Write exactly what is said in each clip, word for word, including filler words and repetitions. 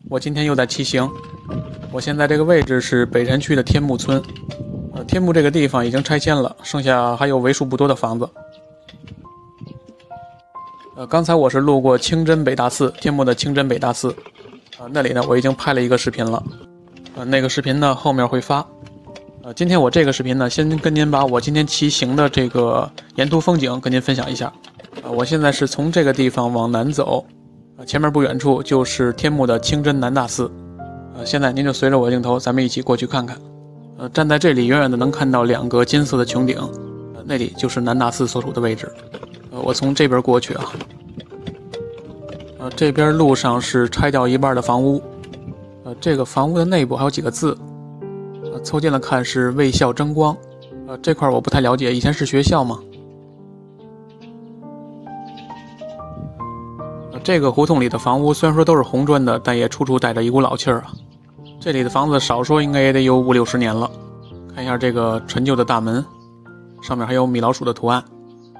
我今天又在骑行。我现在这个位置是北辰区的天目村，呃，天目这个地方已经拆迁了，剩下还有为数不多的房子。呃，刚才我是路过清真北大寺，天目的清真北大寺，呃，那里呢我已经拍了一个视频了，呃，那个视频呢后面会发。呃，今天我这个视频呢，先跟您把我今天骑行的这个沿途风景跟您分享一下。呃，我现在是从这个地方往南走，呃，前面不远处就是天目的清真南大寺。呃，现在您就随着我的镜头，咱们一起过去看看。呃，站在这里，远远的能看到两个金色的穹顶，呃，那里就是南大寺所处的位置。呃，我从这边过去啊。呃，这边路上是拆掉一半的房屋，呃，这个房屋的内部还有几个字。呃，凑近了看是卫校争光，呃，这块我不太了解，以前是学校吗？呃，这个胡同里的房屋虽然说都是红砖的，但也处处带着一股老气儿啊。这里的房子少说应该也得有五六十年了。看一下这个陈旧的大门，上面还有米老鼠的图案。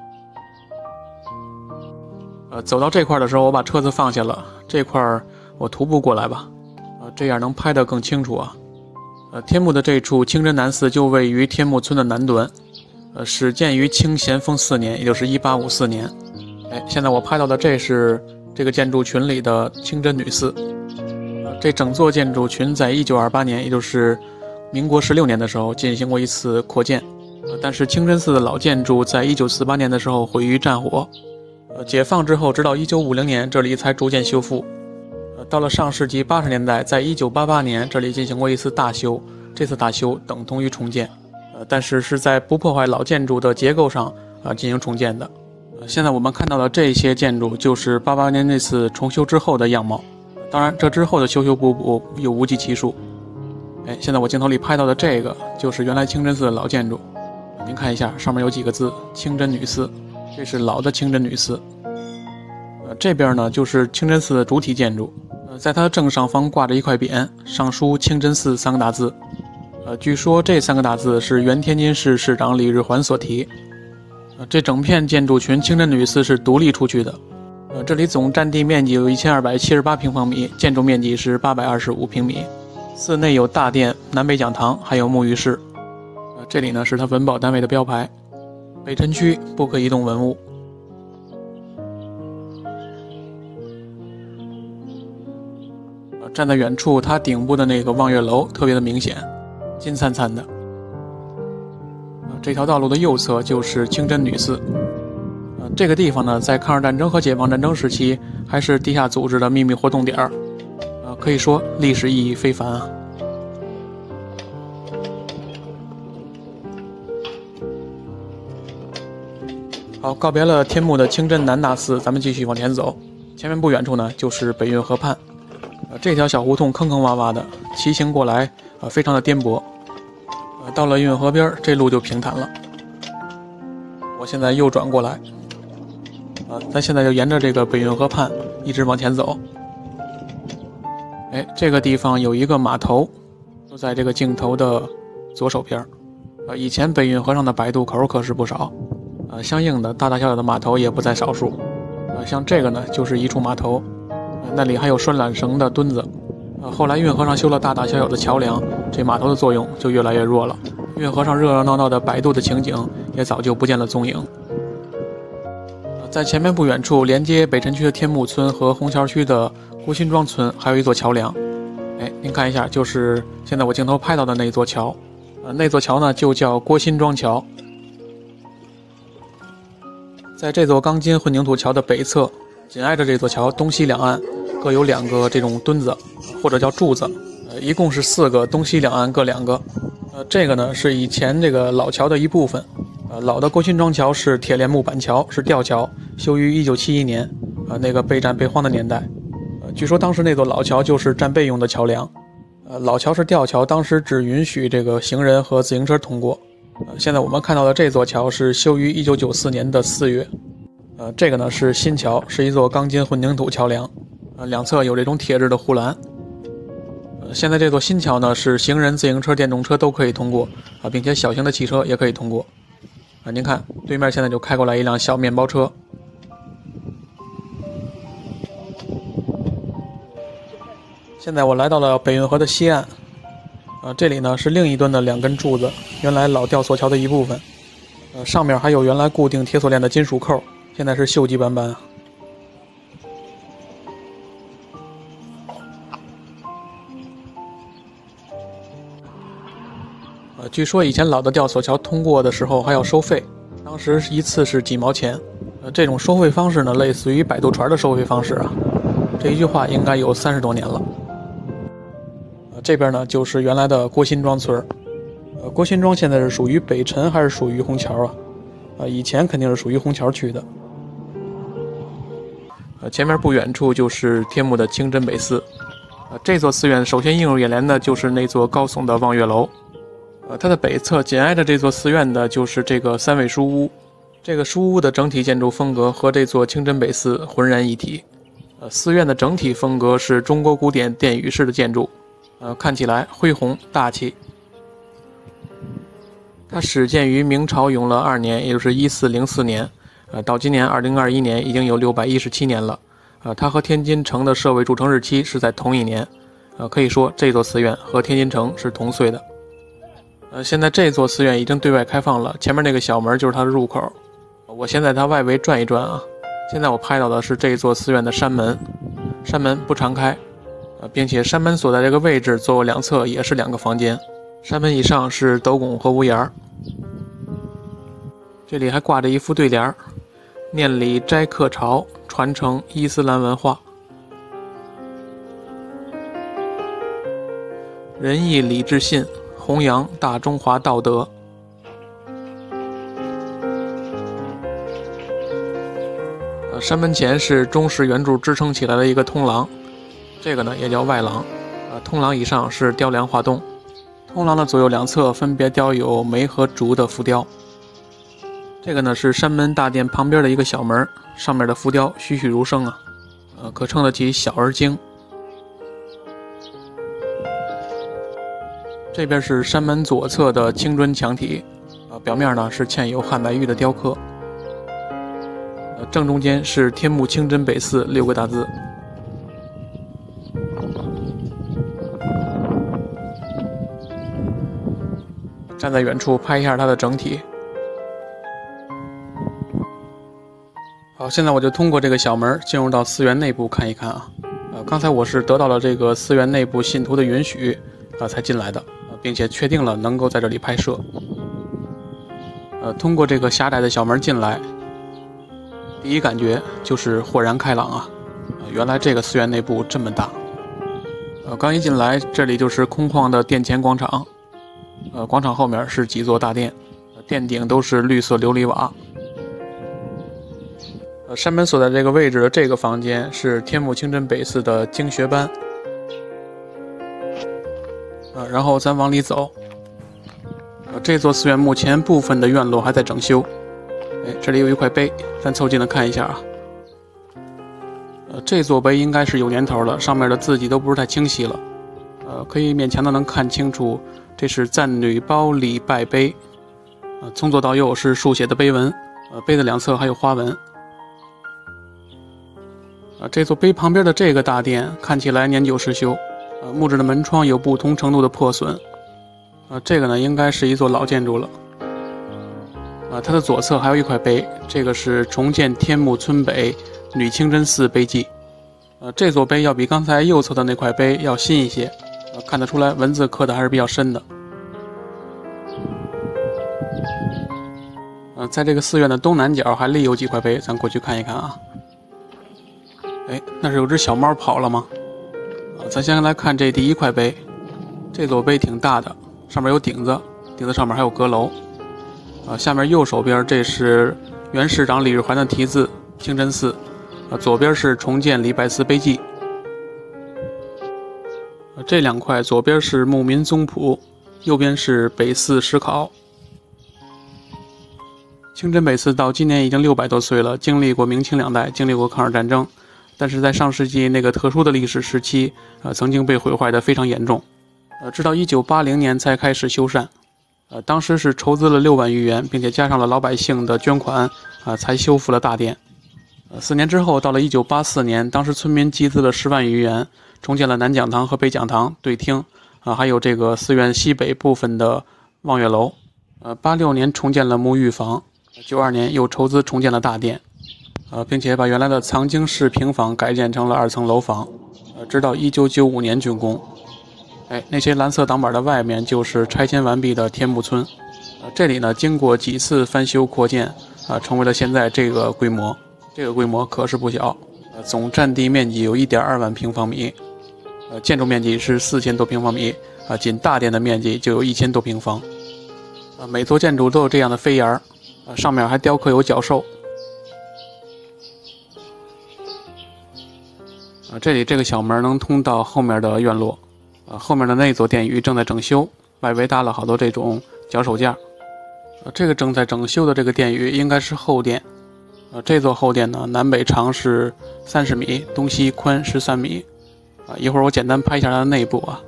呃，走到这块的时候，我把车子放下了，这块我徒步过来吧，呃，这样能拍得更清楚啊。呃，天目的这处清真南寺就位于天目村的南端，呃，始建于清咸丰四年，也就是一八五四年。哎，现在我拍到的这是这个建筑群里的清真女寺。呃，这整座建筑群在一九二八年，也就是民国十六年的时候进行过一次扩建。呃，但是清真寺的老建筑在一九四八年的时候毁于战火。呃，解放之后，直到一九五零年，这里才逐渐修复。呃，到了上世纪八十年代，在一九八八年，这里进行过一次大修。这次大修等同于重建，呃，但是是在不破坏老建筑的结构上啊、呃、进行重建的。呃，现在我们看到的这些建筑，就是八八年那次重修之后的样貌。当然，这之后的修修补补有无计其数。哎，现在我镜头里拍到的这个，就是原来清真寺的老建筑。您看一下，上面有几个字“清真女寺”。这是老的清真女寺，呃，这边呢就是清真寺的主体建筑，呃，在它的正上方挂着一块匾，上书“清真寺”三个大字，呃，据说这三个大字是原天津市市长李日环所题，呃，这整片建筑群清真女寺是独立出去的，呃，这里总占地面积有一千二百七十八平方米，建筑面积是八百二十五平米，寺内有大殿、南北讲堂，还有沐浴室，呃，这里呢是它文保单位的标牌。北辰区不可移动文物。呃，站在远处，它顶部的那个望月楼特别的明显，金灿灿的。呃，这条道路的右侧就是清真女寺。呃，这个地方呢，在抗日战争和解放战争时期，还是地下组织的秘密活动点儿。呃，可以说历史意义非凡啊。好，告别了天目的清真南大寺，咱们继续往前走。前面不远处呢，就是北运河畔。呃，这条小胡同坑坑洼洼的，骑行过来，呃，非常的颠簸。呃，到了运河边，这路就平坦了。我现在右转过来，呃，咱现在就沿着这个北运河畔一直往前走。哎，这个地方有一个码头，就在这个镜头的左手边。呃，以前北运河上的摆渡口可是不少。呃，相应的大大小小的码头也不在少数，呃，像这个呢就是一处码头，呃，那里还有拴缆绳的墩子，呃，后来运河上修了大大小小的桥梁，这码头的作用就越来越弱了，运河上热热闹闹的摆渡的情景也早就不见了踪影。呃，在前面不远处，连接北辰区的天目村和红桥区的郭辛庄村还有一座桥梁，哎，您看一下，就是现在我镜头拍到的那一座桥，呃，那座桥呢就叫郭辛庄桥。在这座钢筋混凝土桥的北侧，紧挨着这座桥东西两岸各有两个这种墩子，或者叫柱子，呃，一共是四个，东西两岸各两个。呃，这个呢是以前这个老桥的一部分。呃，老的郭辛庄桥是铁链木板桥，是吊桥，修于一九七一年，呃，那个备战备荒的年代。呃，据说当时那座老桥就是战备用的桥梁。呃，老桥是吊桥，当时只允许这个行人和自行车通过。呃，现在我们看到的这座桥是修于一九九四年的四月，呃，这个呢是新桥，是一座钢筋混凝土桥梁，呃，两侧有这种铁质的护栏。呃，现在这座新桥呢是行人、自行车、电动车都可以通过，啊、呃，并且小型的汽车也可以通过。啊、呃，您看对面现在就开过来一辆小面包车。 现在我来到了北运河的西岸，呃，这里呢是另一端的两根柱子，原来老吊索桥的一部分。呃，上面还有原来固定铁锁链的金属扣，现在是锈迹斑斑。呃，据说以前老的吊索桥通过的时候还要收费，当时一次是几毛钱。呃，这种收费方式呢，类似于摆渡船的收费方式啊。这一句话应该有三十多年了。呃，这边呢就是原来的郭辛庄村。呃，郭辛庄现在是属于北辰还是属于虹桥啊？呃，以前肯定是属于虹桥区的。呃，前面不远处就是天目的清真北寺。呃，这座寺院首先映入眼帘的就是那座高耸的望月楼。呃，它的北侧紧挨着这座寺院的就是这个三味书屋。这个书屋的整体建筑风格和这座清真北寺浑然一体。呃，寺院的整体风格是中国古典殿宇式的建筑，呃，看起来恢宏大气。它始建于明朝永乐二年，也就是一四零四年，呃，到今年二零二一年已经有六百一十七年了。呃，它和天津城的设卫筑成日期是在同一年，呃，可以说这座寺院和天津城是同岁的。呃，现在这座寺院已经对外开放了，前面那个小门就是它的入口。我先在它外围转一转啊。现在我拍到的是这座寺院的山门，山门不常开，呃，并且山门所在这个位置左右两侧也是两个房间。山门以上是斗拱和屋檐，这里还挂着一副对联，念礼斋客朝，传承伊斯兰文化，仁义礼智信，弘扬大中华道德。呃，山门前是中式圆柱支撑起来的一个通廊，这个呢也叫外廊。呃，通廊以上是雕梁画栋。通廊的左右两侧分别雕有梅和竹的浮雕。这个呢是山门大殿旁边的一个小门，上面的浮雕栩栩如生啊，呃，可称得起小而精。这边是山门左侧的青砖墙体，呃，表面呢是嵌有汉白玉的雕刻。呃，正中间是天目清真北寺六个大字。站在远处拍一下它的整体。好，现在我就通过这个小门进入到寺院内部看一看啊。呃，刚才我是得到了这个寺院内部信徒的允许啊、呃、才进来的，呃，并且确定了能够在这里拍摄。呃，通过这个狭窄的小门进来，第一感觉就是豁然开朗啊！呃，原来这个寺院内部这么大。呃，刚一进来，这里就是空旷的殿前广场。呃，广场后面是几座大殿，殿顶都是绿色琉璃瓦。呃，山门所在这个位置的这个房间是天目清真北寺的经学班。呃，然后咱往里走。呃，这座寺院目前部分的院落还在整修。哎，这里有一块碑，咱凑近了看一下啊。呃，这座碑应该是有年头了，上面的字迹都不是太清晰了。呃，可以勉强的能看清楚。这是赞女包礼拜碑，呃，从左到右是书写的碑文，呃，碑的两侧还有花纹。呃，这座碑旁边的这个大殿看起来年久失修，呃，木质的门窗有不同程度的破损，呃，这个呢应该是一座老建筑了。呃，它的左侧还有一块碑，这个是重建天目村北女清真寺碑记，呃，这座碑要比刚才右侧的那块碑要新一些。呃，看得出来文字刻的还是比较深的。呃，在这个寺院的东南角还立有几块碑，咱过去看一看啊。哎，那是有只小猫跑了吗？呃，咱先来看这第一块碑，这座碑挺大的，上面有顶子，顶子上面还有阁楼。呃，下面右手边这是原市长李日环的题字清真寺，呃，左边是重建礼拜寺碑记。这两块左边是牧民宗谱，右边是北寺石考。清真北寺到今年已经六百多岁了，经历过明清两代，经历过抗日战争，但是在上世纪那个特殊的历史时期，呃，曾经被毁坏得非常严重，呃，直到一九八零年才开始修缮，呃，当时是筹资了六万余元，并且加上了老百姓的捐款，啊、呃，才修复了大殿。 呃，四年之后，到了一九八四年，当时村民集资了十万余元，重建了南讲堂和北讲堂、对厅，啊，还有这个寺院西北部分的望月楼。呃，八六年重建了沐浴房，九二年又筹资重建了大殿，呃，并且把原来的藏经式平房改建成了二层楼房，呃，直到一九九五年竣工。哎，那些蓝色挡板的外面就是拆迁完毕的天目村，呃，这里呢经过几次翻修扩建，啊、呃，成为了现在这个规模。这个规模可是不小，呃，总占地面积有 一点二万平方米，呃，建筑面积是四千多平方米，啊、呃，仅大殿的面积就有一千多平方。呃，每座建筑都有这样的飞檐，呃，上面还雕刻有角兽。呃，这里这个小门能通到后面的院落，呃，后面的那座殿宇正在整修，外围搭了好多这种脚手架。呃，这个正在整修的这个殿宇应该是后殿。呃，这座后殿呢，南北长是三十米，东西宽十三米。啊，一会儿我简单拍一下它的内部啊。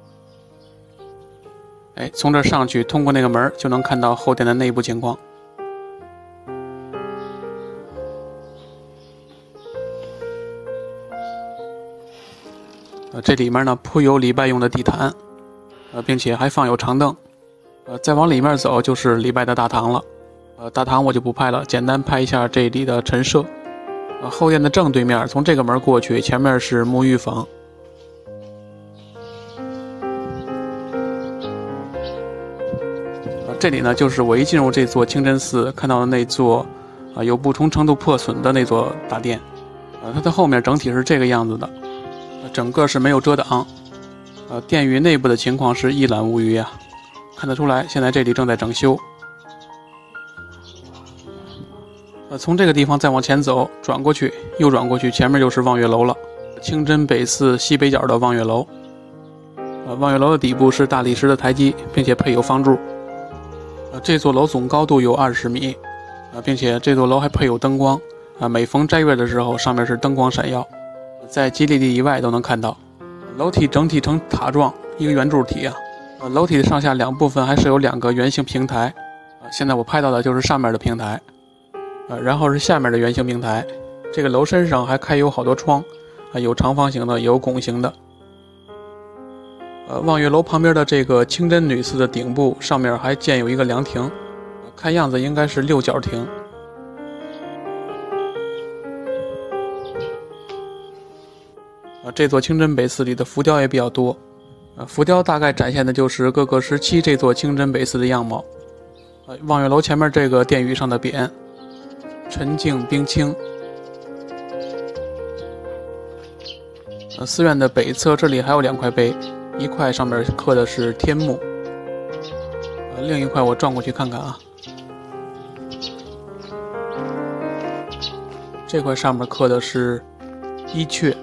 哎，从这上去，通过那个门就能看到后殿的内部情况。呃，这里面呢铺有礼拜用的地毯，呃，并且还放有长凳。呃，再往里面走就是礼拜的大堂了。呃，大堂我就不拍了，简单拍一下这里的陈设。呃，后殿的正对面，从这个门过去，前面是沐浴房。这里呢，就是我一进入这座清真寺看到的那座，啊、呃，有不同程度破损的那座大殿，呃，它的后面整体是这个样子的，呃、整个是没有遮挡，呃，殿宇内部的情况是一览无余啊，看得出来，现在这里正在整修。呃，从这个地方再往前走，转过去，右转过去，前面就是望月楼了，清真北寺西北角的望月楼。呃，望月楼的底部是大理石的台基，并且配有方柱。呃，这座楼总高度有二十米，呃，并且这座楼还配有灯光，啊，每逢斋月的时候，上面是灯光闪耀，在基利地以外都能看到。楼体整体呈塔状，一个圆柱体啊。呃，楼体的上下两部分还是有两个圆形平台，呃，现在我拍到的就是上面的平台，呃，然后是下面的圆形平台。这个楼身上还开有好多窗，啊，有长方形的，有拱形的。呃，望月楼旁边的这个清真女寺的顶部上面还建有一个凉亭，看样子应该是六角亭。呃，这座清真北寺里的浮雕也比较多，呃，浮雕大概展现的就是各个时期这座清真北寺的样貌。呃，望月楼前面这个殿宇上的匾，沉静冰清。呃，寺院的北侧这里还有两块碑。一块上面刻的是天目，呃，另一块我转过去看看啊。这块上面刻的是伊阙。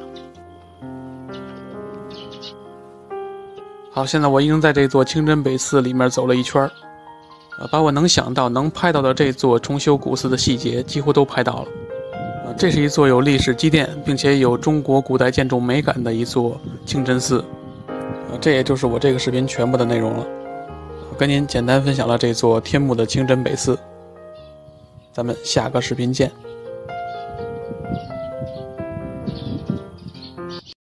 好，现在我已经在这座清真北寺里面走了一圈，呃，把我能想到、能拍到的这座重修古寺的细节几乎都拍到了。呃，这是一座有历史积淀，并且有中国古代建筑美感的一座清真寺。这也就是我这个视频全部的内容了，我跟您简单分享了这座天目的清真北寺，咱们下个视频见。